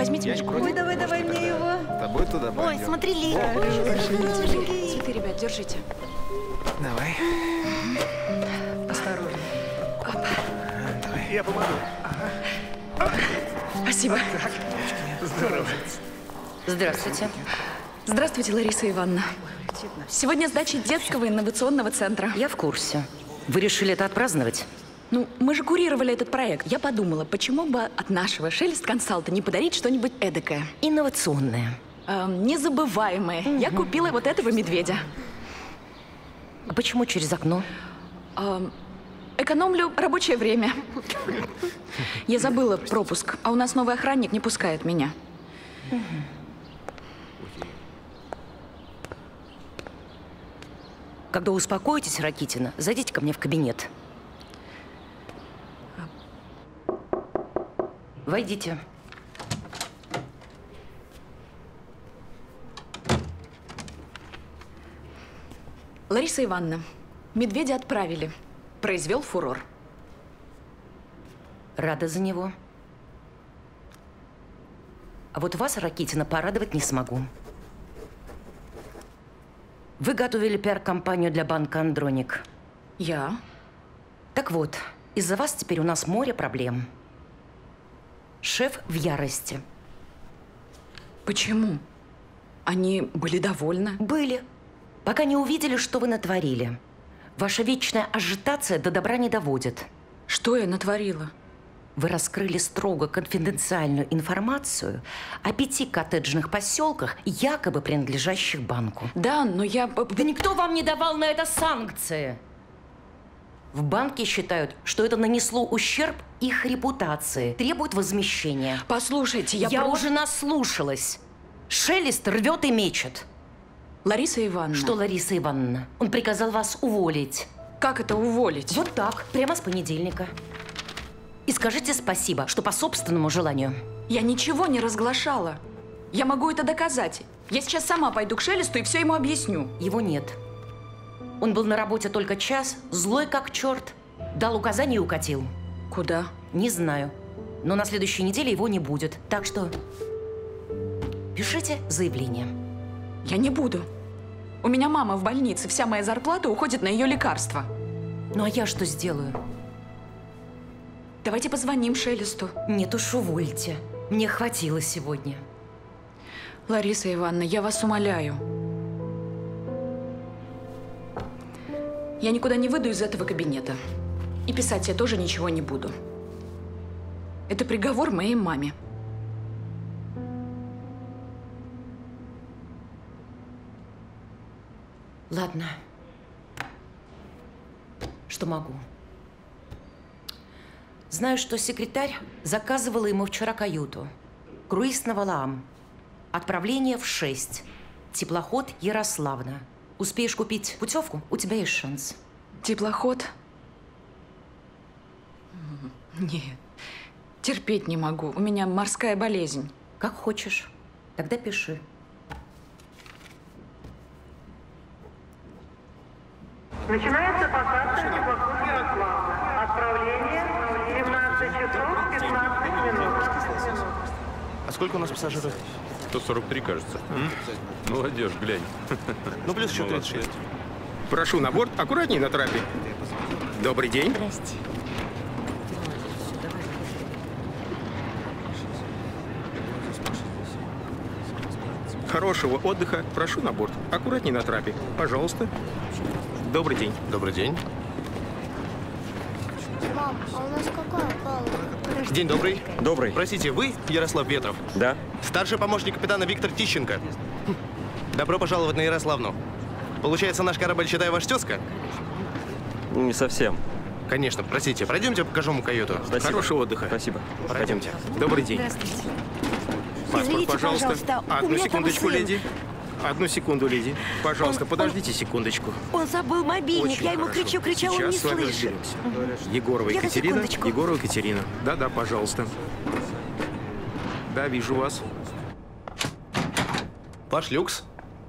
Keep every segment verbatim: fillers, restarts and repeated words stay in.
Возьмите мешку. Ой, давай, давай мне его. С тобой туда Ой, пойдем. смотри, Ли. Цветы, ребят, держите. Давай. Осторожно. Давай. Я помогу. Спасибо. Здорово. Здравствуйте. Здравствуйте, Лариса Ивановна. Сегодня сдача детского инновационного центра. Я в курсе. Вы решили это отпраздновать? Ну, мы же курировали этот проект. Я подумала, почему бы от нашего шелест-консалта не подарить что-нибудь эдакое? Инновационное. Эм, незабываемое. Угу. Я купила вот этого медведя. А почему через окно? Эм, экономлю рабочее время. Я забыла пропуск, а у нас новый охранник не пускает меня. Угу. Когда успокоитесь, Ракитина, зайдите ко мне в кабинет. Войдите. Лариса Ивановна, медведя отправили. Произвел фурор. Рада за него. А вот вас, Ракитина, порадовать не смогу. Вы готовили пиар-компанию для банка «Андроник». Я? Так вот, из-за вас теперь у нас море проблем. Шеф в ярости. Почему? Они были довольны? Были. Пока не увидели, что вы натворили. Ваша вечная ажитация до добра не доводит. Что я натворила? Вы раскрыли строго конфиденциальную информацию о пяти коттеджных поселках, якобы принадлежащих банку. Да, но я… Да никто вам не давал на это санкции. В банке считают, что это нанесло ущерб их репутации, требуют возмещения. Послушайте, я… Я просто... уже наслушалась. Шелест рвет и мечет. Лариса Ивановна… Что, Лариса Ивановна? Он приказал вас уволить. Как это уволить? Вот так, прямо с понедельника. И скажите спасибо, что по собственному желанию. Я ничего не разглашала. Я могу это доказать. Я сейчас сама пойду к Шелесту и все ему объясню. Его нет. Он был на работе только час, злой как черт. Дал указание и укатил. Куда? Не знаю. Но на следующей неделе его не будет. Так что пишите заявление. Я не буду. У меня мама в больнице. Вся моя зарплата уходит на ее лекарства. Ну а я что сделаю? Давайте позвоним Шелесту. Нет уж, увольте. Мне хватило сегодня. Лариса Ивановна, я вас умоляю. Я никуда не выйду из этого кабинета. И писать я тоже ничего не буду. Это приговор моей маме. Ладно. Что могу? Знаю, что секретарь заказывала ему вчера каюту. Круиз на Валаам. Отправление в шесть. Теплоход Ярославна. Успеешь купить путевку? У тебя есть шанс. Теплоход? Нет. Терпеть не могу. У меня морская болезнь. Как хочешь. Тогда пиши. Начинается посадка теплоход Ярославна. Отправление семнадцать часов пятнадцать минут. А сколько у нас пассажиров? сто сорок три, кажется. М? Молодежь, глянь. Ну, плюс еще тридцать шесть. Прошу на борт, аккуратней на трапе. Добрый день. Здрасте. Хорошего отдыха. Прошу на борт. Аккуратней на трапе. Пожалуйста. Добрый день. Добрый день. Мам, а у нас какая палка? День добрый. Добрый. Простите, вы Ярослав Ветров? Да. Старший помощник капитана Виктор Тищенко. Добро пожаловать на Ярославну. Получается, наш корабль, считай, ваш тезка? Не совсем. Конечно, простите. Пройдемте, покажу ему каюту. Спасибо. Хорошего отдыха. Спасибо. Пройдемте. Добрый день. Здравствуйте. Паспорт, Извините, пожалуйста. пожалуйста, у Одну меня там секундочку, сын. леди. Одну секунду, леди. Пожалуйста, Он- подождите секундочку. Он забыл мобильник. Очень я ему хорошо. кричу, кричу, он Сейчас не с вами слышит. разберемся. Егорова Я на Екатерина. секундочку. Егорова Екатерина. Да-да, пожалуйста. Да, вижу вас. Ваш люкс.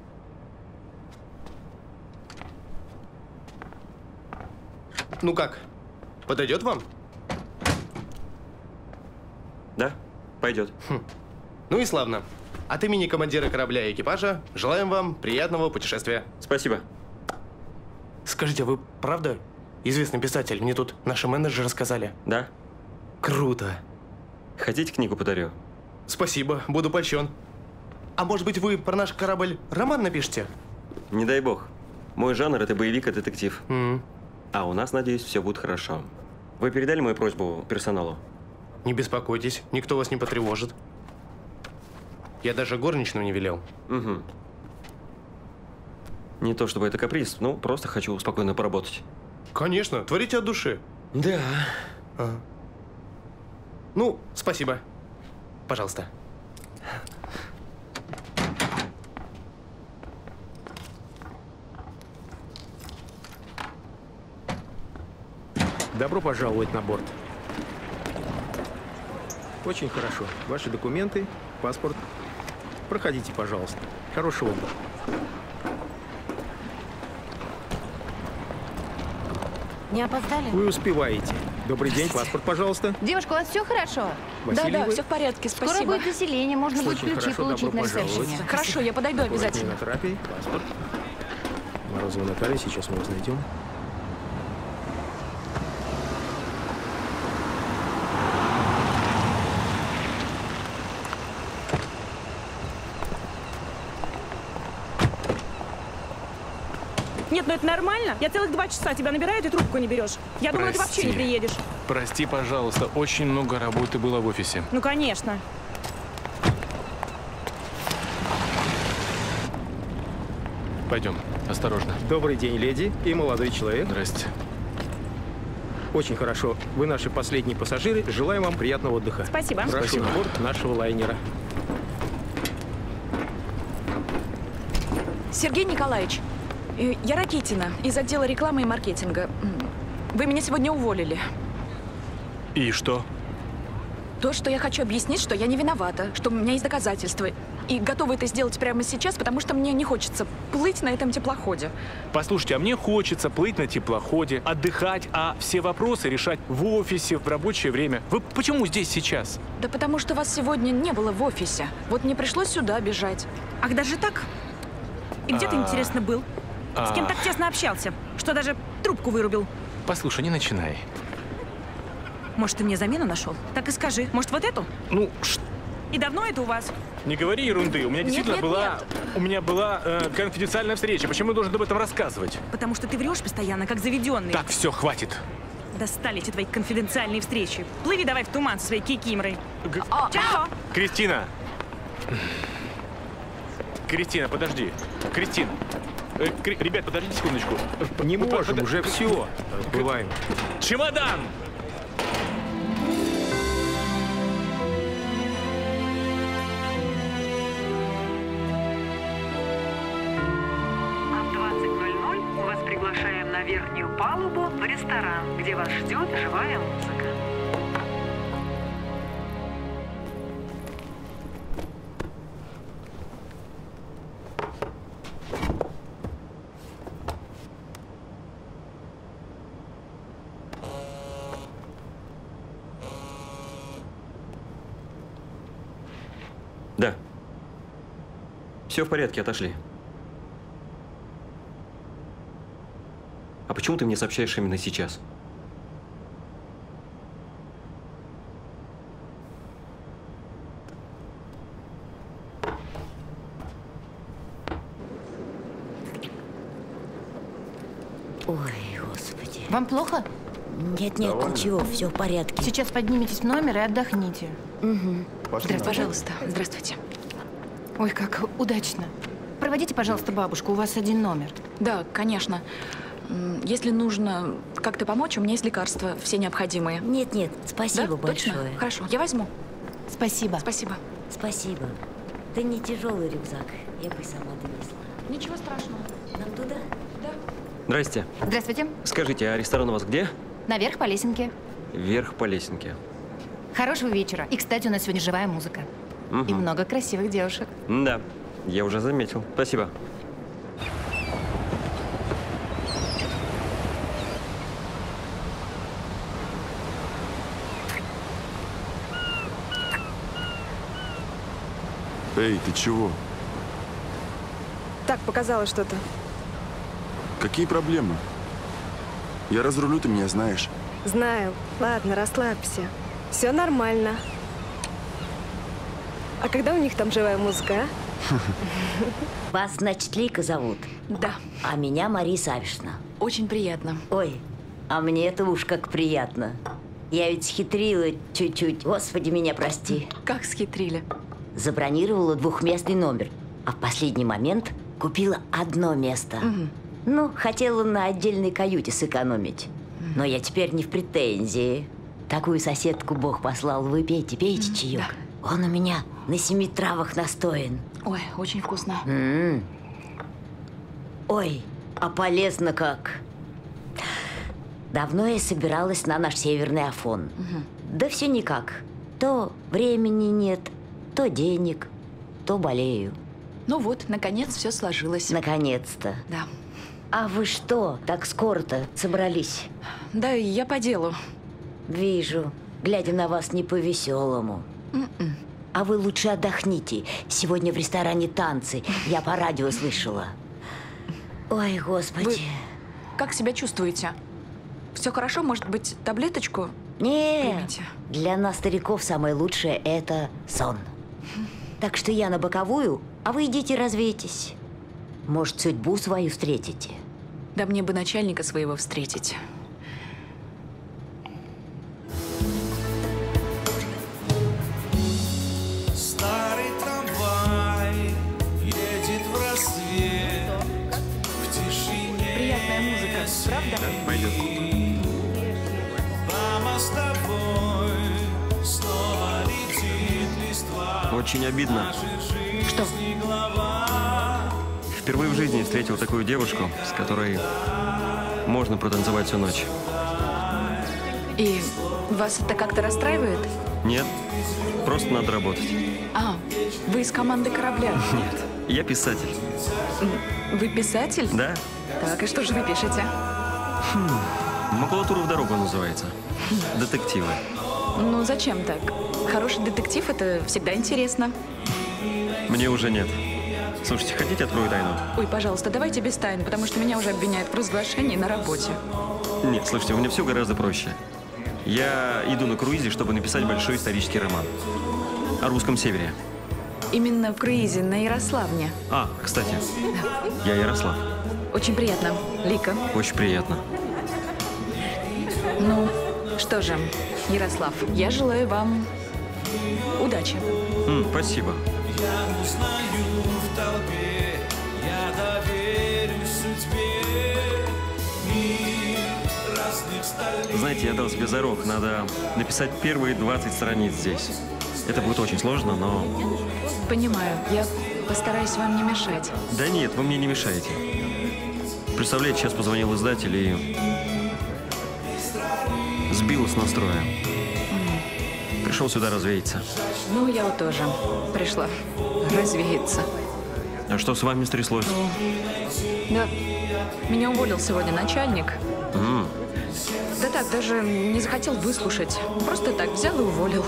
Ну как? Подойдет вам? Да? Пойдет. Ну Ну и славно. От имени командира корабля и экипажа желаем вам приятного путешествия. Спасибо. Скажите, а вы правда известный писатель? Мне тут наши менеджеры рассказали. Да? Круто. Хотите, книгу подарю? Спасибо, буду польщен. А может быть, вы про наш корабль роман напишите? Не дай бог. Мой жанр – это боевик и детектив. Mm. А у нас, надеюсь, все будет хорошо. Вы передали мою просьбу персоналу? Не беспокойтесь, никто вас не потревожит. Я даже горничную не велел. Угу. Не то чтобы это каприз, ну, просто хочу спокойно поработать. Конечно, творите от души. Да. А. Ну, спасибо. Пожалуйста. Добро пожаловать на борт. Очень хорошо. Ваши документы, паспорт. Проходите, пожалуйста. Хорошего отдыха. Не опоздали? Вы успеваете. Добрый день, паспорт, пожалуйста. Девушка, у вас все хорошо? Васильевы? Да-да, все в порядке, Скоро спасибо. будет заселение, можно будет Очень ключи хорошо, получить добро на пожаловать. ресепшене. Хорошо, я подойду Аккуратнее обязательно. на трапе, паспорт. Морозова Наталья, сейчас мы вас найдем. Нет, ну это нормально. Я целых два часа тебя набираю, ты трубку не берешь. Я думала, ты вообще не приедешь. Прости, пожалуйста, очень много работы было в офисе. Ну, конечно. Пойдем, осторожно. Добрый день, леди и молодой человек. Здрасте. Очень хорошо. Вы наши последние пассажиры. Желаем вам приятного отдыха. Спасибо. Прошу Спасибо. на борт нашего лайнера. Сергей Николаевич, э, я Ракитина из отдела рекламы и маркетинга. М, Вы меня сегодня уволили. И что? То, что я хочу объяснить, что я не виновата, что у меня есть доказательства. И готова это сделать прямо сейчас, потому что мне не хочется плыть на этом теплоходе. Послушайте, а мне хочется плыть на теплоходе, отдыхать, а все вопросы решать в офисе, в рабочее время. Вы почему здесь сейчас? Да потому что вас сегодня не было в офисе. Вот мне пришлось сюда бежать. Ах, даже так? И где ты, А. интересно, был? С кем так тесно общался, что даже трубку вырубил? Послушай, не начинай. Может, ты мне замену нашел? Так и скажи. Может, вот эту? Ну, ш- И давно это у вас? не говори ерунды. У меня действительно нет, была, у меня была э, конфиденциальная встреча. Почему я должен об этом рассказывать? Потому что ты врешь постоянно, как заведенный. Так, все, хватит. Достали эти твои конфиденциальные встречи. Плыви давай в туман со своей кикимрой. Г- Чао! Кристина! Кристина, подожди. Кристин. Э, Кри- Ребят, подождите секундочку. Не П- можем, под- уже все. Отбываем. Чемодан! А в двадцать ноль ноль вас приглашаем на верхнюю палубу в ресторан, где вас ждет живая музыка. Да. Все в порядке, отошли. А почему ты мне сообщаешь именно сейчас? Ой, господи. Вам плохо? Нет, нет, ничего, все в порядке. Сейчас подниметесь в номер и отдохните. Угу. Здравствуйте, пожалуйста. Здравствуйте. Ой, как удачно. Проводите, пожалуйста, бабушку, у вас один номер. Да, конечно. М, Если нужно как-то помочь, у меня есть лекарства, все необходимые. Нет, нет, Да? спасибо Точно? большое. Хорошо, я возьму. Спасибо. Спасибо. Спасибо. Да не тяжелый рюкзак, я бы сама донесла. Ничего страшного. Нам туда? Здрасте. Здравствуйте. Скажите, а ресторан у вас где? Наверх по лесенке. Вверх по лесенке. Хорошего вечера. И, кстати, у нас сегодня живая музыка. Мгм. И много красивых девушек. Да, я уже заметил. Спасибо. Эй, ты чего? Так, показалось что-то. Какие проблемы? Я разрулю, ты меня знаешь. Знаю. Ладно, расслабься. Все нормально. А когда у них там живая музыка, а? Вас, значит, Лика зовут? Да. А меня Мария Савишна. Очень приятно. Ой, а мне это уж как приятно. Я ведь схитрила чуть-чуть. Господи, меня прости. Как схитрили? Забронировала двухместный номер, а в последний момент купила одно место. Угу. Ну, хотела на отдельной каюте сэкономить. Но я теперь не в претензии. Такую соседку Бог послал. Вы пейте, пейте mm, чаек. Да. Он у меня на семи травах настоен. Ой, очень вкусно. М-м. Ой, а полезно как. Давно я собиралась на наш Северный Афон. Угу. Да все никак. То времени нет, то денег, то болею. Ну вот, наконец все сложилось. Наконец-то. Да. А вы что, так скоро-то собрались? Да, я по делу. Вижу, глядя на вас не по-веселому. Mm-mm. А вы лучше отдохните. Сегодня в ресторане танцы. Я по радио слышала. Ой, Господи. Вы как себя чувствуете? Все хорошо? Может быть, таблеточку? Нет. Примите? Для нас, стариков, самое лучшее – это сон. Так что я на боковую, а вы идите развейтесь. Может, судьбу свою встретите. Да мне бы начальника своего встретить. Старый трамвай едет в рассвет, в тишине. Приятная музыка, правда? Да, пойдет. По мостовой снова летит листва. Очень обидно. Что? Впервые в жизни встретил такую девушку, с которой можно протанцевать всю ночь. И вас это как-то расстраивает? Нет, просто надо работать. А, вы из команды корабля? Нет, я писатель. Вы писатель? Да. Так, и что же вы пишете? Хм, макулатура в дорогу называется. Детективы. Ну, зачем так? Хороший детектив – это всегда интересно. Мне уже нет. Слушайте, хотите, открою тайну? Ой, пожалуйста, давайте без тайн, потому что меня уже обвиняют в разглашении на работе. Нет, слушайте, у меня все гораздо проще. Я иду на круизе, чтобы написать большой исторический роман. О русском севере. Именно в круизе на Ярославне. А, кстати, да. Я Ярослав. Очень приятно, Лика. Очень приятно. Ну, что же, Ярослав, я желаю вам удачи. М, спасибо. Я узнаю в толпе, я доверюсь судьбе. Мир разных столиц. Знаете, я дал себе зарок, надо написать первые двадцать страниц здесь. Это будет очень сложно, но… Понимаю, я постараюсь вам не мешать. Да нет, вы мне не мешаете. Представляете, сейчас позвонил издатель и… сбил с настроя. Mm. Пришел сюда развеяться. Ну, я вот тоже пришла развеяться. А что с вами стряслось? Ну, да, меня уволил сегодня начальник. Mm. Да так, даже не захотел выслушать. Просто так взял и уволил.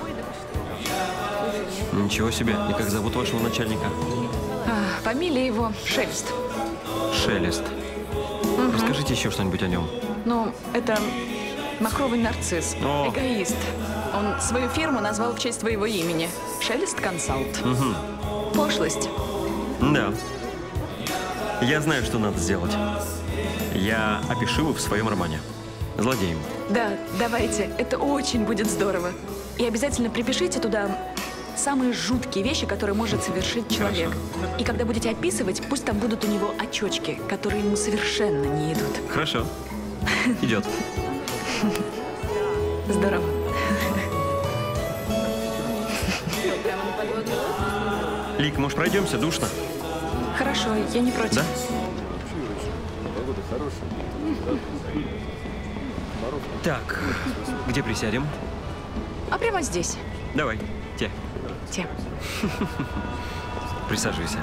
Ничего себе. И как зовут вашего начальника? А, фамилия его Шелест. Шелест. Угу. Расскажите еще что-нибудь о нем. Ну, это махровый нарцисс, О. эгоист. Он свою фирму назвал в честь своего имени. Шелест Консалт. Угу. Пошлость. Да. Я знаю, что надо сделать. Я опишу его в своем романе. Злодеем. Да, давайте. Это очень будет здорово. И обязательно припишите туда самые жуткие вещи, которые может совершить человек. Хорошо. И когда будете описывать, пусть там будут у него очечки, которые ему совершенно не идут. Хорошо. Идет. Здорово. Лик, может, пройдемся? Душно. Хорошо, я не против. Да? Так, где присядем? А прямо здесь. Давай, те. Те. Присаживайся.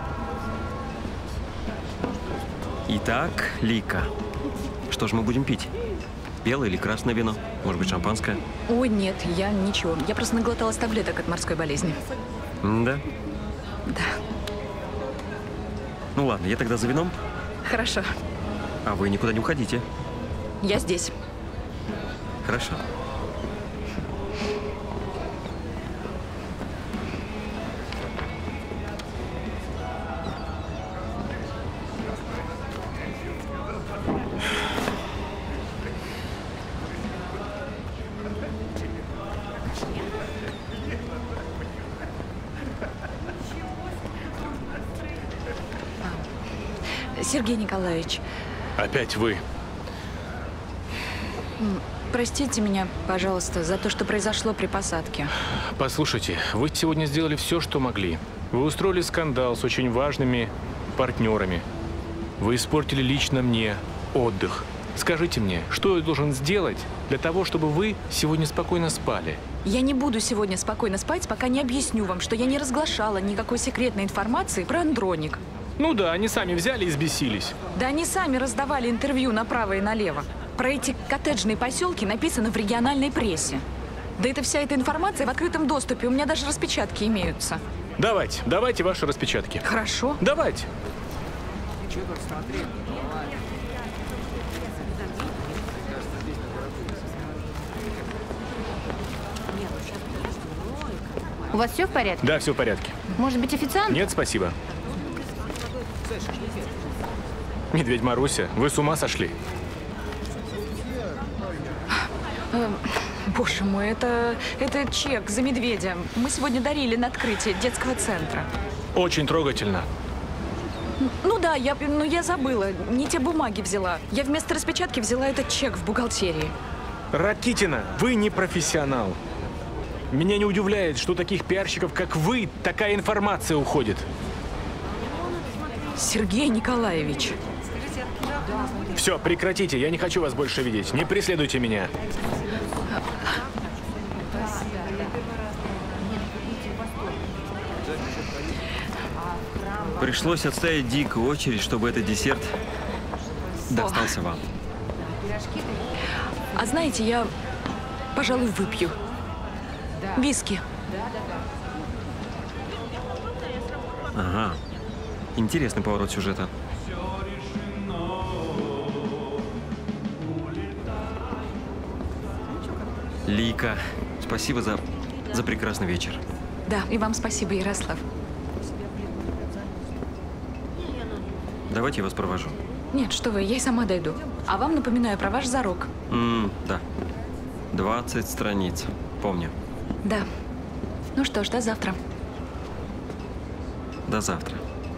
Итак, Лика, что же мы будем пить? Белое или красное вино? Может быть, шампанское? Ой, нет, я ничего. Я просто наглоталась таблеток от морской болезни. Да? Да. Ну ладно, я тогда за вином. Хорошо. А вы никуда не уходите. Я здесь. Хорошо. Сергей Николаевич. Опять вы. Простите меня, пожалуйста, за то, что произошло при посадке. Послушайте, вы сегодня сделали все, что могли. Вы устроили скандал с очень важными партнерами. Вы испортили лично мне отдых. Скажите мне, что я должен сделать для того, чтобы вы сегодня спокойно спали? Я не буду сегодня спокойно спать, пока не объясню вам, что я не разглашала никакой секретной информации про Андроник. Ну да, они сами взяли и взбесились. Да они сами раздавали интервью направо и налево. Про эти коттеджные поселки написано в региональной прессе. Да это вся эта информация в открытом доступе. У меня даже распечатки имеются. Давайте, давайте ваши распечатки. Хорошо. Давайте. У вас все в порядке? Да, все в порядке. Может быть, официант? Нет, спасибо. Медведь Маруся, вы с ума сошли? Э, боже мой, это, это чек за медведя. Мы сегодня дарили на открытие детского центра. Очень трогательно. Ну да, я, ну, я забыла. Не те бумаги взяла. Я вместо распечатки взяла этот чек в бухгалтерии. Ракитина, вы не профессионал. Меня не удивляет, что у таких пиарщиков, как вы, такая информация уходит. Сергей Николаевич. Все, прекратите, я не хочу вас больше видеть. Не преследуйте меня. Пришлось отстоять дикую очередь, чтобы этот десерт достался вам. А знаете, я, пожалуй, выпью. Виски. Ага. Интересный поворот сюжета. Лика, спасибо за, за прекрасный вечер. Да, и вам спасибо, Ярослав. Давайте я вас провожу. Нет, что вы, я и сама дойду. А вам напоминаю про ваш зарок. М, да. двадцать страниц. Помню. Да. Ну что ж, до завтра. До завтра.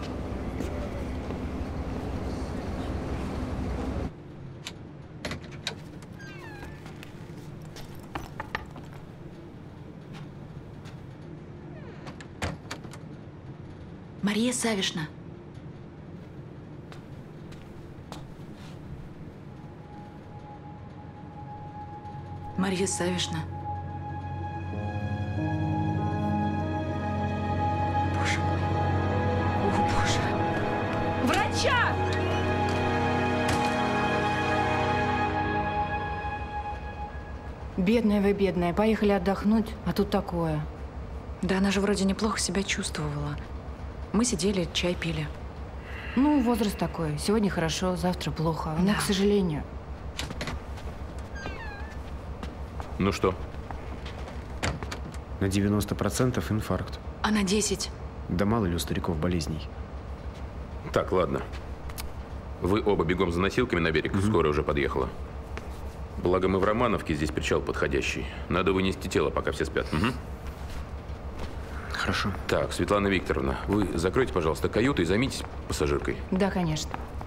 Мария Савишна. Мария Савишна. Боже мой. О, Боже. Врача! Бедная вы, бедная. Поехали отдохнуть, а тут такое. Да она же вроде неплохо себя чувствовала. Мы сидели, чай пили. Ну, возраст такой. Сегодня хорошо, завтра плохо. Но, Да. к сожалению. Ну что? На девяносто процентов инфаркт. А на десять? Да мало ли у стариков болезней. Так, ладно. Вы оба бегом за носилками на берег. Скоро уже подъехала. Благо мы в Романовке, здесь причал подходящий. Надо вынести тело, пока все спят. Угу. Хорошо. Так, Светлана Викторовна, вы закройте, пожалуйста, каюту и займитесь пассажиркой. Да, конечно.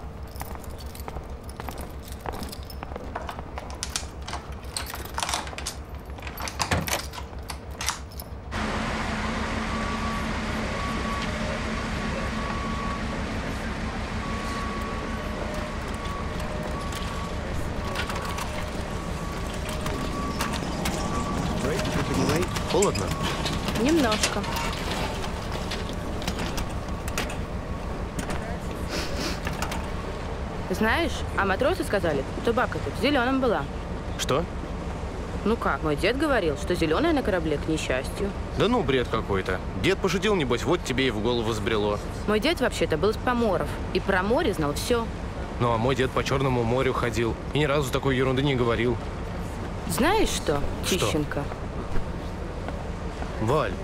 Холодно? Немножко. Знаешь, а матросы сказали, что бака тут в зеленом была. Что? Ну как, мой дед говорил, что зеленое на корабле к несчастью. Да ну, бред какой-то. Дед пошутил, небось, вот тебе и в голову взбрело. Мой дед вообще-то был из Поморов. И про море знал все. Ну, а мой дед по Черному морю ходил. И ни разу такой ерунды не говорил. Знаешь что, Тищенко? Что? Валь.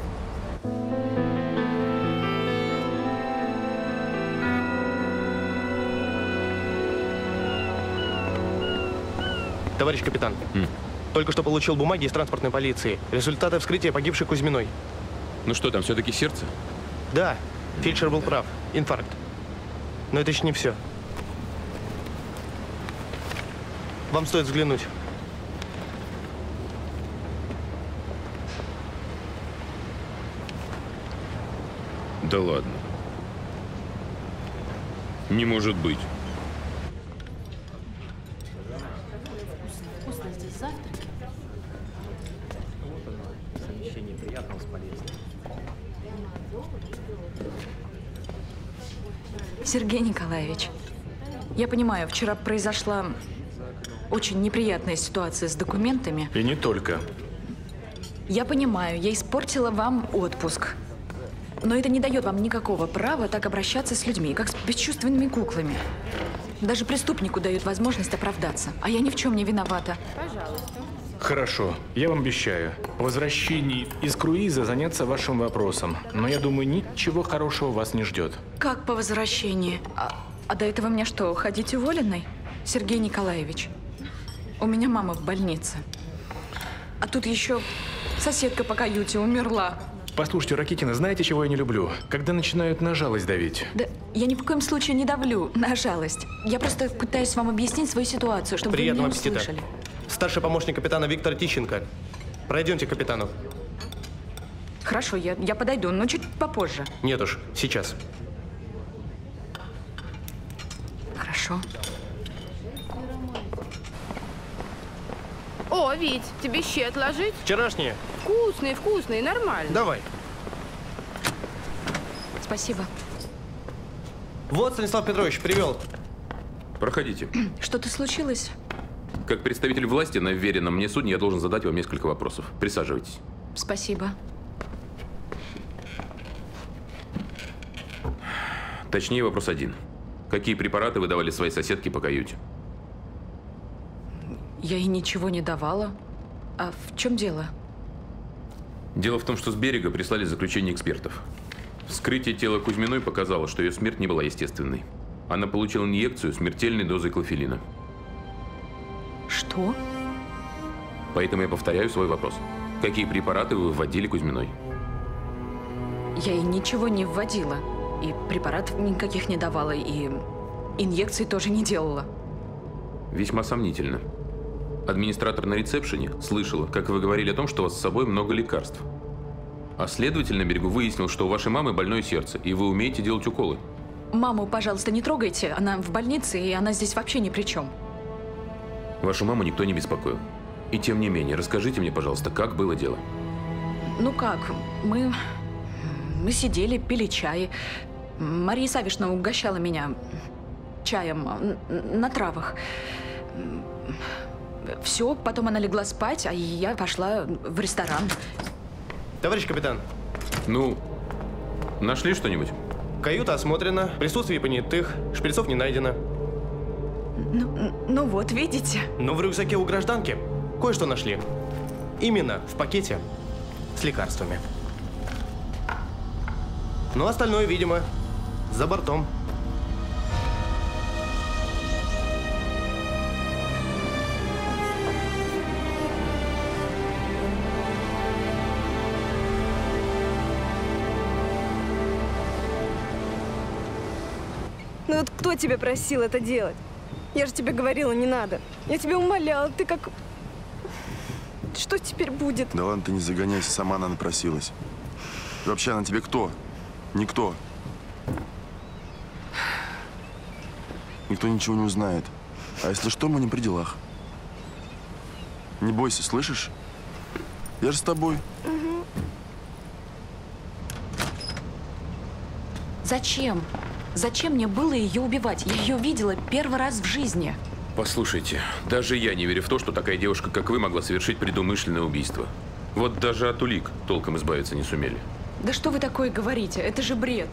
Товарищ капитан, М. только что получил бумаги из транспортной полиции. Результаты вскрытия погибшей Кузьминой. Ну что, там все-таки сердце? Да, фельдшер был прав. Инфаркт. Но это еще не все. Вам стоит взглянуть. Да ладно. Не может быть. Вкусно здесь завтраки. Совмещение приятного с полезным. Сергей Николаевич, я понимаю, вчера произошла очень неприятная ситуация с документами. И не только. Я понимаю, я испортила вам отпуск. Но это не дает вам никакого права так обращаться с людьми, как с бесчувственными куклами. Даже преступнику дают возможность оправдаться. А я ни в чем не виновата. Пожалуйста. Хорошо, я вам обещаю. По возвращении из круиза заняться вашим вопросом. Но я думаю, ничего хорошего вас не ждет. Как по возвращении? А, а до этого мне что, ходить уволенной? Сергей Николаевич, у меня мама в больнице. А тут еще соседка по каюте умерла. Послушайте, Ракитина, знаете, чего я не люблю? Когда начинают на жалость давить. Да я ни в коем случае не давлю на жалость. Я просто пытаюсь вам объяснить свою ситуацию, чтобы Приятного вы меня аппетита. услышали. Старший помощник капитана Виктор Тищенко. Пройдемте к капитану. Хорошо, я, я подойду, но чуть попозже. Нет уж, сейчас. Хорошо. О, Вить, тебе щи отложить? Вчерашние. Вкусные, вкусные, нормально. Давай. Спасибо. Вот, Станислав Петрович, привел. Проходите. Что-то случилось? Как представитель власти на вверенном мне судне я должен задать вам несколько вопросов. Присаживайтесь. Спасибо. Точнее, вопрос один. Какие препараты вы давали своей соседке по каюте? Я ей ничего не давала. А в чем дело? Дело в том, что с берега прислали заключение экспертов. Вскрытие тела Кузьминой показало, что ее смерть не была естественной. Она получила инъекцию смертельной дозой клофелина. Что? Поэтому я повторяю свой вопрос. Какие препараты вы вводили Кузьминой? Я ей ничего не вводила. И препаратов никаких не давала, и инъекций тоже не делала. Весьма сомнительно. Администратор на ресепшене слышала, как вы говорили о том, что у вас с собой много лекарств. А следователь на берегу выяснил, что у вашей мамы больное сердце, и вы умеете делать уколы. Маму, пожалуйста, не трогайте. Она в больнице, и она здесь вообще ни при чем. Вашу маму никто не беспокоил. И тем не менее, расскажите мне, пожалуйста, как было дело? Ну как, мы... Мы сидели, пили чай. Мария Савишна угощала меня чаем на травах. Все, потом она легла спать, а я пошла в ресторан. Товарищ капитан. Ну, нашли что-нибудь? Каюта осмотрена, присутствие понятых, шприцов не найдено. Ну, ну вот, видите? Но в рюкзаке у гражданки кое-что нашли. Именно в пакете с лекарствами. Но остальное, видимо, за бортом. Ну вот кто тебя просил это делать? Я же тебе говорила, не надо. Я тебя умоляла, ты как... Что теперь будет? Да ладно, ты не загоняйся, сама она напросилась. И вообще, она тебе кто? Никто. Никто ничего не узнает. А если что, мы не при делах. Не бойся, слышишь? Я же с тобой. Угу. Зачем? Зачем мне было ее убивать? Я ее видела первый раз в жизни. Послушайте, даже я не верю в то, что такая девушка, как вы, могла совершить предумышленное убийство. Вот даже от улик толком избавиться не сумели. Да что вы такое говорите? Это же бред.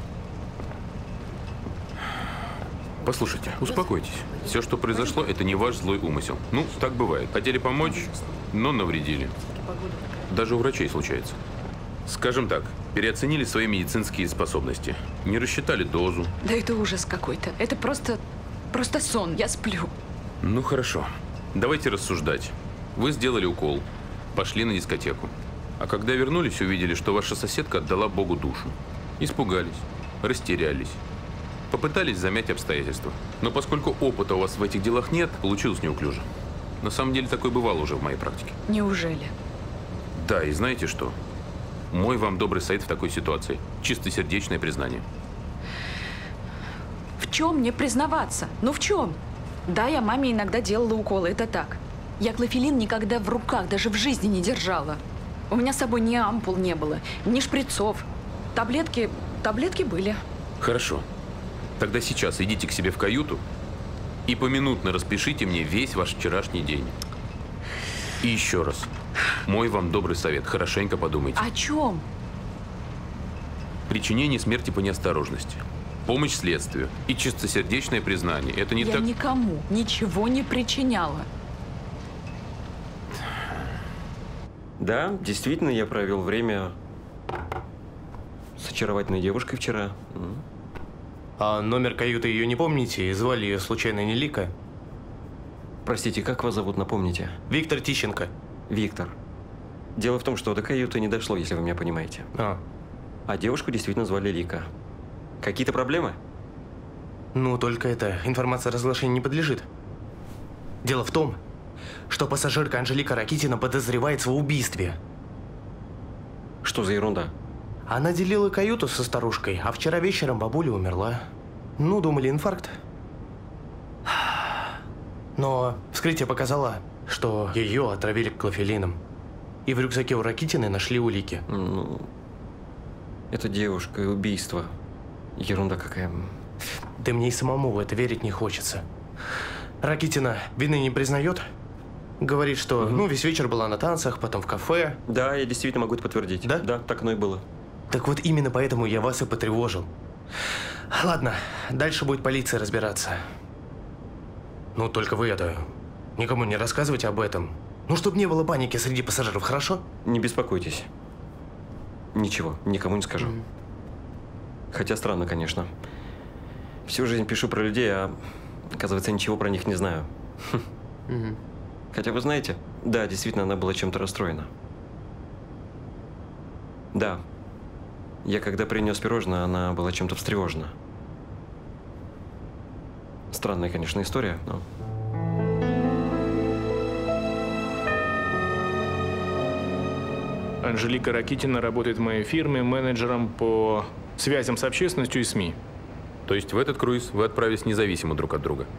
Послушайте, успокойтесь. Все, что произошло, это не ваш злой умысел. Ну, так бывает. Хотели помочь, но навредили. Даже у врачей случается. Скажем так, переоценили свои медицинские способности. Не рассчитали дозу. Да это ужас какой-то. Это просто, просто сон. Я сплю. Ну, хорошо. Давайте рассуждать. Вы сделали укол, пошли на дискотеку. А когда вернулись, увидели, что ваша соседка отдала Богу душу. Испугались, растерялись. Попытались замять обстоятельства. Но поскольку опыта у вас в этих делах нет, получилось неуклюже. На самом деле такое бывало уже в моей практике. Неужели? Да, и знаете что? Мой вам добрый совет в такой ситуации. Чистосердечное признание. В чем мне признаваться? Ну в чем? Да, я маме иногда делала уколы, это так. Я клофелин никогда в руках, даже в жизни не держала. У меня с собой ни ампул не было, ни шприцов. Таблетки, таблетки были. Хорошо. Тогда сейчас идите к себе в каюту и поминутно распишите мне весь ваш вчерашний день. И еще раз. Мой вам добрый совет. Хорошенько подумайте. О чем? Причинение смерти по неосторожности, помощь следствию и чистосердечное признание. Это не я так... Я никому ничего не причиняла. Да, действительно, я провел время с очаровательной девушкой вчера. А номер каюты ее не помните? И звали ее случайно не Лика? Простите, как вас зовут, напомните? Виктор Тищенко. Виктор. Дело в том, что до каюты не дошло, если вы меня понимаете. А. А девушку действительно звали Лика. Какие-то проблемы? Ну, только это, информация разглашению не подлежит. Дело в том, что пассажирка Анжелика Ракитина подозревается в убийстве. Что за ерунда? Она делила каюту со старушкой, а вчера вечером бабуля умерла. Ну, думали, инфаркт. Но вскрытие показало, что ее отравили клофелином. И в рюкзаке у Ракитиной нашли улики. Ну, это девушка и убийство. Ерунда какая. Да мне и самому в это верить не хочется. Ракитина вины не признает. Говорит, что угу. ну, весь вечер была на танцах, потом в кафе. Да, я действительно могу это подтвердить. Да? Да, так оно и было. Так вот именно поэтому я вас и потревожил. Ладно, дальше будет полиция разбираться. Ну, только вы это, никому не рассказывайте об этом. Ну, чтобы не было паники среди пассажиров, хорошо? Не беспокойтесь. Ничего, никому не скажу. Mm. Хотя странно, конечно. Всю жизнь пишу про людей, а оказывается, ничего про них не знаю. Mm-hmm. Хотя вы знаете, да, действительно, она была чем-то расстроена. Да. Я когда принес пирожное, она была чем-то встревожена. Странная, конечно, история, но… Анжелика Ракитина работает в моей фирме менеджером по связям с общественностью и СМИ. То есть в этот круиз вы отправились независимо друг от друга?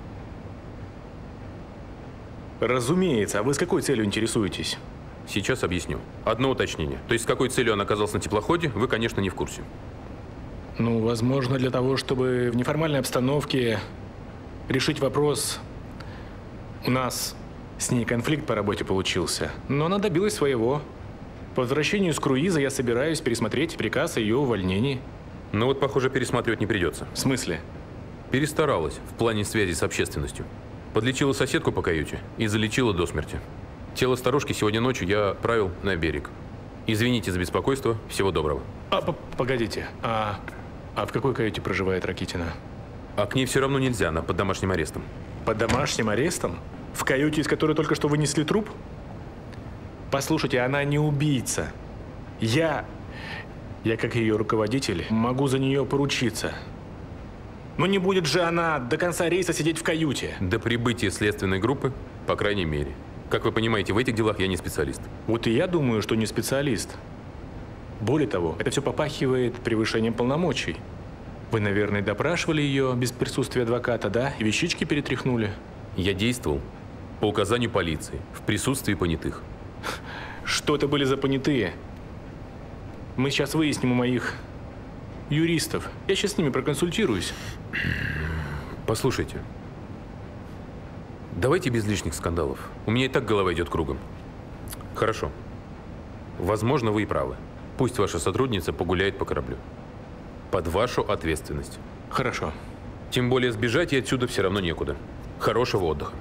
Разумеется. А вы с какой целью интересуетесь? Сейчас объясню. Одно уточнение. То есть с какой целью он оказался на теплоходе, вы, конечно, не в курсе. Ну, возможно, для того, чтобы в неформальной обстановке решить вопрос. У нас с ней конфликт по работе получился, но она добилась своего. По возвращению с круиза я собираюсь пересмотреть приказ о ее увольнении. Ну вот, похоже, пересматривать не придется. В смысле? Перестаралась в плане связи с общественностью. Подлечила соседку по каюте и залечила до смерти. Тело старушки сегодня ночью я отправил на берег. Извините за беспокойство. Всего доброго. А, погодите. А, а в какой каюте проживает Ракитина? А к ней все равно нельзя. Она под домашним арестом. Под домашним арестом? В каюте, из которой только что вынесли труп? Послушайте, она не убийца. Я, я как ее руководитель, могу за нее поручиться. Но не будет же она до конца рейса сидеть в каюте. До прибытия следственной группы, по крайней мере. Как вы понимаете, в этих делах я не специалист. Вот и я думаю, что не специалист. Более того, это все попахивает превышением полномочий. Вы, наверное, допрашивали ее без присутствия адвоката, да? И вещички перетряхнули. Я действовал по указанию полиции, в присутствии понятых. Что это были за понятые? Мы сейчас выясним у моих юристов. Я сейчас с ними проконсультируюсь. Послушайте, Давайте без лишних скандалов. У меня и так голова идет кругом. Хорошо. Возможно, вы и правы. Пусть ваша сотрудница погуляет по кораблю. Под вашу ответственность. Хорошо. Тем более сбежать ей отсюда все равно некуда. Хорошего отдыха.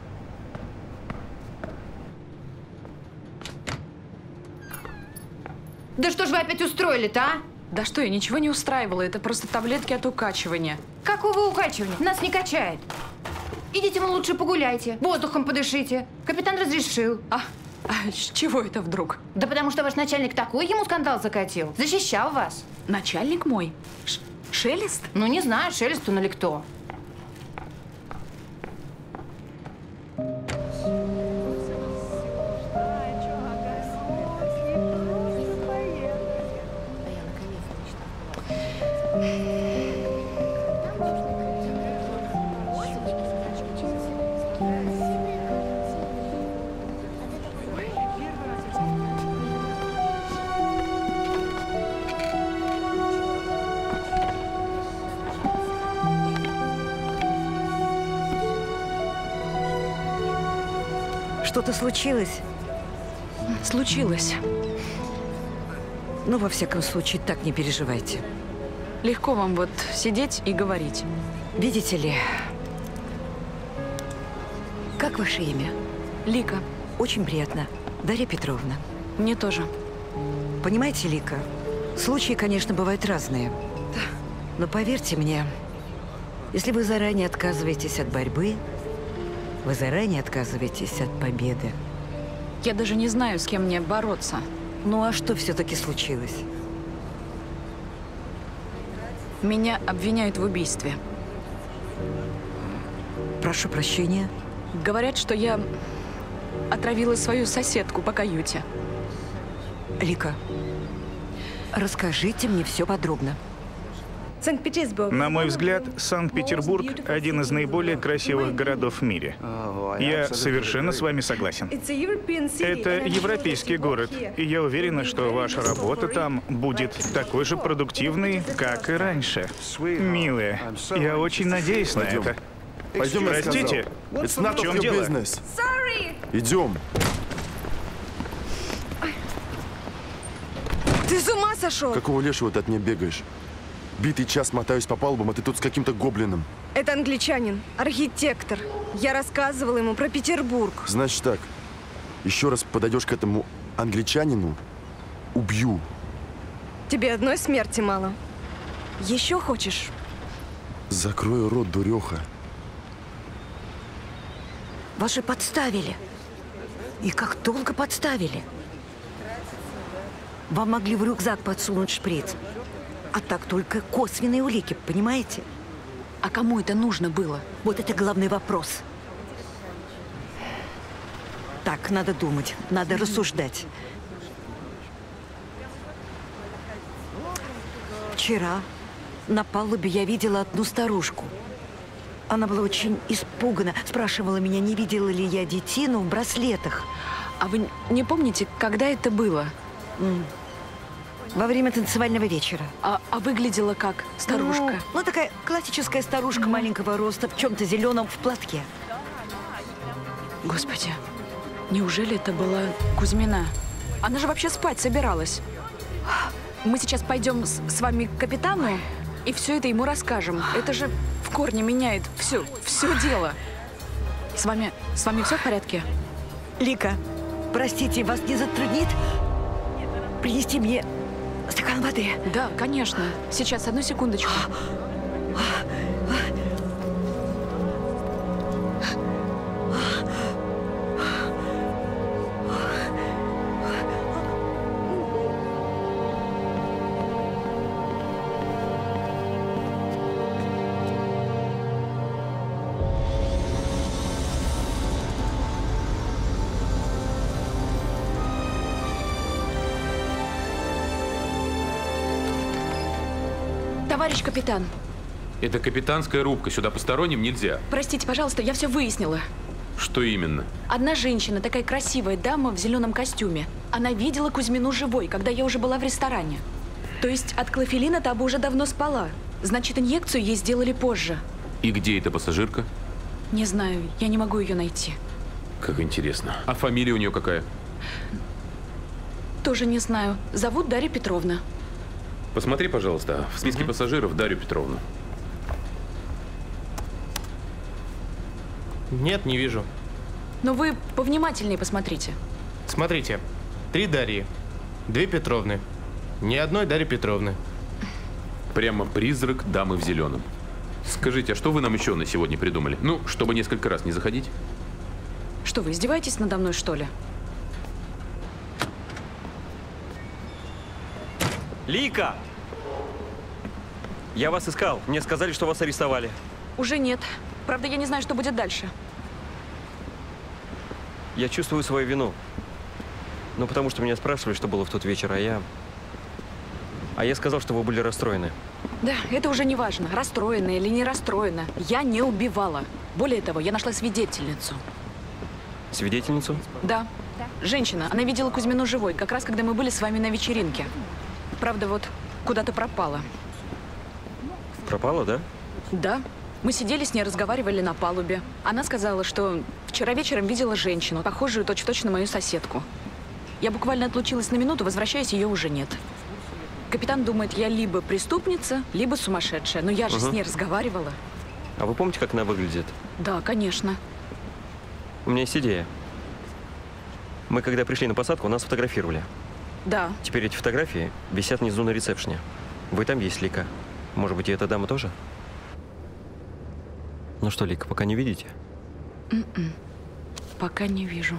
Да что ж вы опять устроили-то, а? Да что, я ничего не устраивала. Это просто таблетки от укачивания. Какого укачивания? Нас не качает. Идите, вы лучше погуляйте, воздухом подышите. Капитан разрешил. А, а с чего это вдруг? Да потому что ваш начальник такой ему скандал закатил. Защищал вас. Начальник мой? Ш Шелест? Ну, не знаю, Шелест он или кто. Что-то случилось? Случилось. Ну, во всяком случае, так не переживайте. Легко вам вот сидеть и говорить. Видите ли, как ваше имя? Лика. Очень приятно. Дарья Петровна. Мне тоже. Понимаете, Лика, случаи, конечно, бывают разные. Но поверьте мне, если вы заранее отказываетесь от борьбы, вы заранее отказываетесь от победы. Я даже не знаю, с кем мне бороться. Ну а что все-таки случилось? Меня обвиняют в убийстве. Прошу прощения. Говорят, что я отравила свою соседку по каюте. Лика, расскажите мне все подробно. На мой взгляд, Санкт-Петербург – один из наиболее красивых городов в мире. Я совершенно с вами согласен. Это европейский город, и я уверена, что ваша работа там будет такой же продуктивной, как и раньше. Милая, я очень надеюсь на это. Пойдем, я Простите, сказал. в чем дело? Идем. Ты с ума сошел? Какого лешего ты от меня бегаешь? Битый час мотаюсь по палубам, а ты тут с каким-то гоблином. Это англичанин, архитектор. Я рассказывала ему про Петербург. Значит так, еще раз подойдешь к этому англичанину, убью. Тебе одной смерти мало. Еще хочешь? Закрой рот, дуреха. Вас же подставили. И как долго подставили? Вам могли в рюкзак подсунуть шприц. А так только косвенные улики, понимаете? А кому это нужно было? Вот это главный вопрос. Так, надо думать, надо рассуждать. Вчера на палубе я видела одну старушку. Она была очень испугана. Спрашивала меня, не видела ли я детину в браслетах. А вы не помните, когда это было? М. Во время танцевального вечера. А, а выглядела как старушка? Ну, ну такая классическая старушка маленького роста, в чем-то зеленом, в платке. Господи, неужели это была Кузьмина? Она же вообще спать собиралась. Мы сейчас пойдем с, с вами к капитану и все это ему расскажем. Это же в корне меняет все, все дело. С вами, с вами все в порядке? Лика, простите, вас не затруднит принести мне стакан воды? Да, конечно. Сейчас, одну секундочку. Товарищ капитан. Это капитанская рубка, сюда посторонним нельзя. Простите, пожалуйста, я все выяснила. Что именно? Одна женщина, такая красивая дама в зеленом костюме. Она видела Кузьмину живой, когда я уже была в ресторане. То есть от клофелина та бы уже давно спала. Значит, инъекцию ей сделали позже. И где эта пассажирка? Не знаю, я не могу ее найти. Как интересно. А фамилия у нее какая? Тоже не знаю. Зовут Дарья Петровна. Посмотри, пожалуйста, в списке пассажиров Дарью Петровну. Нет, не вижу. Но вы повнимательнее посмотрите. Смотрите, три Дарьи, две Петровны, ни одной Дарьи Петровны. Прямо призрак дамы в зеленом. Скажите, а что вы нам еще на сегодня придумали? Ну, чтобы несколько раз не заходить. Что, вы издеваетесь надо мной, что ли? Лика! Я вас искал. Мне сказали, что вас арестовали. Уже нет. Правда, я не знаю, что будет дальше. Я чувствую свою вину. Ну, потому что меня спрашивали, что было в тот вечер, а я... А я сказал, что вы были расстроены. Да, это уже не важно, расстроена или не расстроена. Я не убивала. Более того, я нашла свидетельницу. Свидетельницу? Да. Женщина. Она видела Кузьмину живой, как раз когда мы были с вами на вечеринке. Правда, вот куда-то пропала. Пропала, да? Да. Мы сидели с ней, разговаривали на палубе. Она сказала, что вчера вечером видела женщину, похожую точь-в-точь на мою соседку. Я буквально отлучилась на минуту, возвращаясь, ее уже нет. Капитан думает, я либо преступница, либо сумасшедшая. Но я же угу. с ней разговаривала. А вы помните, как она выглядит? Да, конечно. У меня есть идея. Мы, когда пришли на посадку, нас фотографировали. Да. Теперь эти фотографии висят внизу на ресепшене. Вы там есть, Лика. Может быть, и эта дама тоже? Ну что, Лика, пока не видите? Mm-mm. Пока не вижу.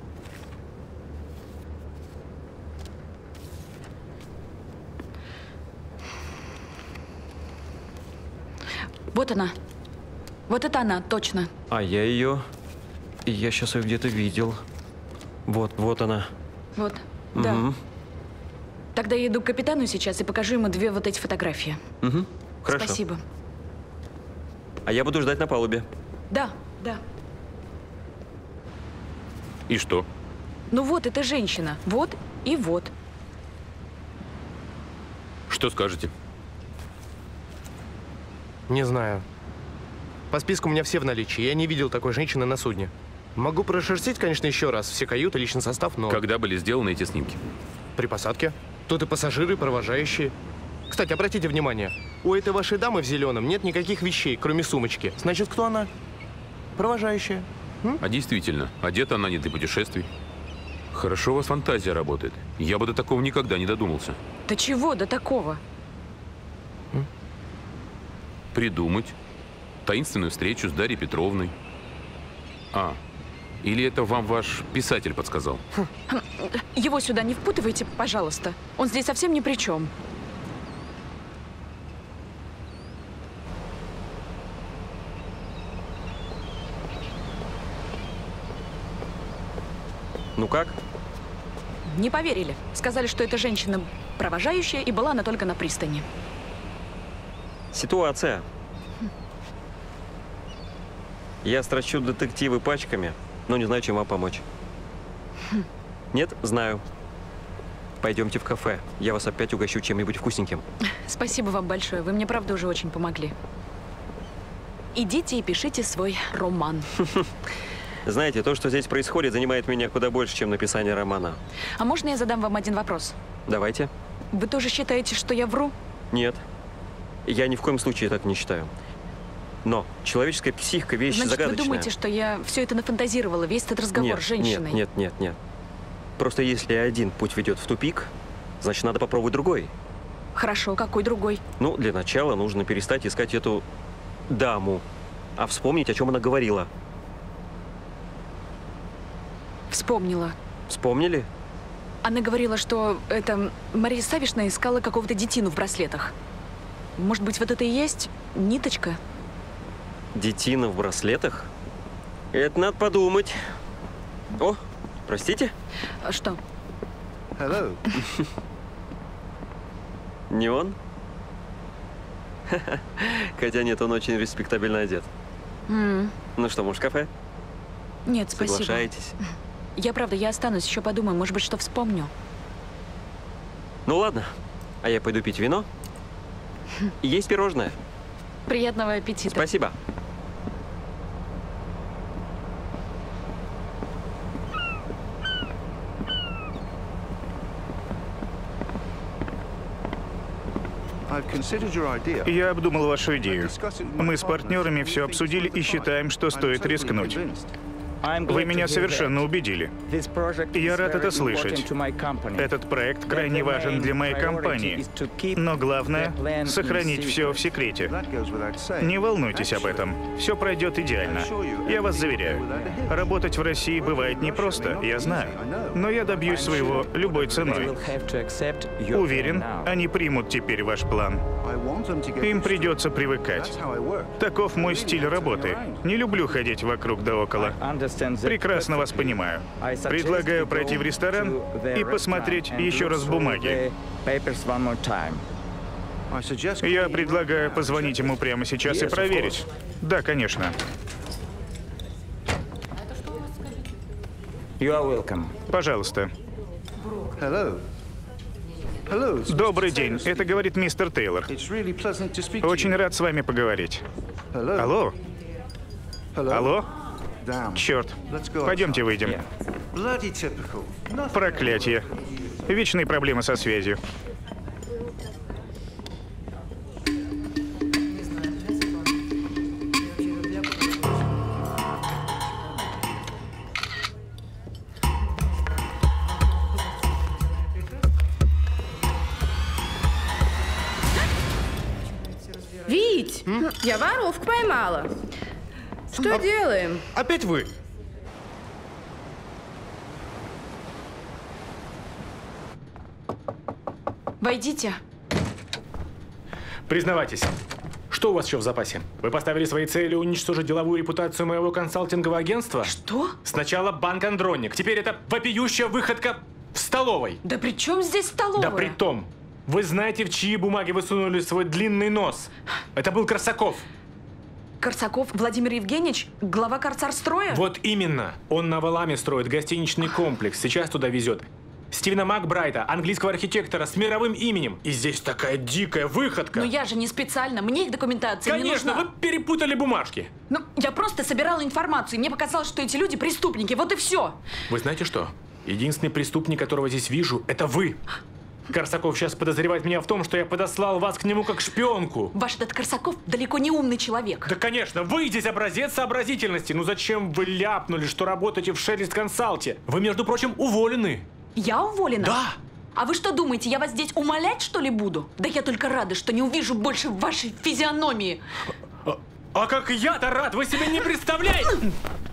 Вот она. Вот это она, точно. А я ее... Я сейчас ее где-то видел. Вот, вот она. Вот, угу. да. Тогда я иду к капитану сейчас и покажу ему две вот эти фотографии. Угу. Хорошо. Спасибо. А я буду ждать на палубе. Да, да. И что? Ну вот, эта женщина. Вот и вот. Что скажете? Не знаю. По списку у меня все в наличии. Я не видел такой женщины на судне. Могу прошерстить, конечно, еще раз. Все каюты, личный состав, но... Когда были сделаны эти снимки? При посадке. Тут и пассажиры, и провожающие. Кстати, обратите внимание. У этой вашей дамы в зеленом нет никаких вещей, кроме сумочки. Значит, кто она? Провожающая. М? А действительно, одета она не для путешествий. Хорошо у вас фантазия работает. Я бы до такого никогда не додумался. Да чего до такого? М? Придумать таинственную встречу с Дарьей Петровной. А, или это вам ваш писатель подсказал? Его сюда не впутывайте, пожалуйста. Он здесь совсем ни при чем. Ну как? Не поверили. Сказали, что эта женщина провожающая, и была она только на пристани. Ситуация. Я строчу детективы пачками, но не знаю, чем вам помочь. Нет? Знаю. Пойдемте в кафе. Я вас опять угощу чем-нибудь вкусненьким. Спасибо вам большое. Вы мне, правда, уже очень помогли. Идите и пишите свой роман. Знаете, то, что здесь происходит, занимает меня куда больше, чем написание романа. А можно я задам вам один вопрос? Давайте. Вы тоже считаете, что я вру? Нет. Я ни в коем случае так не считаю. Но человеческая психика – вещь Значит, загадочная. вы думаете, что я все это нафантазировала, весь этот разговор нет, с женщиной? Нет, нет, нет, нет. Просто если один путь ведет в тупик, значит, надо попробовать другой. Хорошо, какой другой? Ну, для начала нужно перестать искать эту даму, а вспомнить, о чем она говорила. Вспомнила. Вспомнили? Она говорила, что это Мария Савишна искала какого-то детину в браслетах. Может быть, вот это и есть ниточка? Детина в браслетах? Это надо подумать. О, простите? А что? Hello. Не он? Хотя нет, он очень респектабельно одет. Mm. Ну что, может, в кафе? Нет, спасибо. Соглашаетесь? Я, правда, я останусь, еще подумаю, может быть, что вспомню. Ну ладно, а я пойду пить вино. И есть пирожное. Приятного аппетита. Спасибо. Я обдумал вашу идею. Мы с партнерами все обсудили и считаем, что стоит рискнуть. Вы меня совершенно убедили. Я рад это слышать. Этот проект крайне важен для моей компании. Но главное — сохранить все в секрете. Не волнуйтесь об этом. Все пройдет идеально. Я вас заверяю. Работать в России бывает непросто, я знаю. Но я добьюсь своего любой ценой. Уверен, они примут теперь ваш план. Им придется привыкать. Таков мой стиль работы. Не люблю ходить вокруг да около. Прекрасно вас понимаю. Предлагаю пройти в ресторан и посмотреть еще раз бумаги. Я предлагаю позвонить ему прямо сейчас и проверить. Да, конечно. Пожалуйста. Добрый день. Это говорит мистер Тейлор. Очень рад с вами поговорить. Алло? Алло? Черт. Пойдемте выйдем. Проклятие. Вечные проблемы со связью. Вить, я воровку поймала. Что а, делаем? Опять вы? Войдите. Признавайтесь, что у вас еще в запасе? Вы поставили своей целью уничтожить деловую репутацию моего консалтингового агентства? Что? Сначала банк Андроник, теперь это вопиющая выходка в столовой. Да при чем здесь столовая? Да при том, вы знаете, в чьи бумаги вы сунули свой длинный нос? Это был Корсаков. Корсаков Владимир Евгеньевич, глава Корсарстроя? Вот именно. Он на Валаме строит гостиничный комплекс. Сейчас туда везет Стивена Макбрайта, английского архитектора с мировым именем. И здесь такая дикая выходка. Но я же не специально. Мне их документация Конечно, не нужна. Конечно, вы перепутали бумажки. Ну, я просто собирала информацию. И мне показалось, что эти люди преступники. Вот и все. Вы знаете что? Единственный преступник, которого здесь вижу, это вы. Корсаков сейчас подозревает меня в том, что я подослал вас к нему как шпионку. Ваш этот Корсаков далеко не умный человек. Да, конечно, вы здесь образец сообразительности. Ну зачем вы ляпнули, что работаете в Шелест Консалте? Вы, между прочим, уволены. Я уволена? Да. А вы что думаете, я вас здесь умолять, что ли, буду? Да я только рада, что не увижу больше вашей физиономии. А, а как я-то рад, вы себе не представляете!